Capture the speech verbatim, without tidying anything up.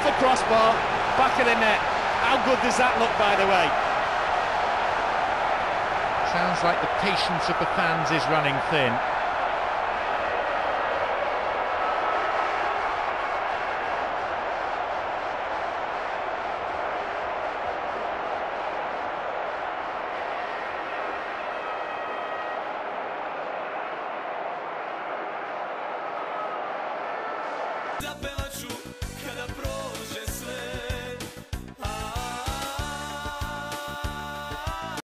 the crossbar, back of the net. How good does that look, by the way? Sounds like the patience of the fans is running thin. Da pela chu, cada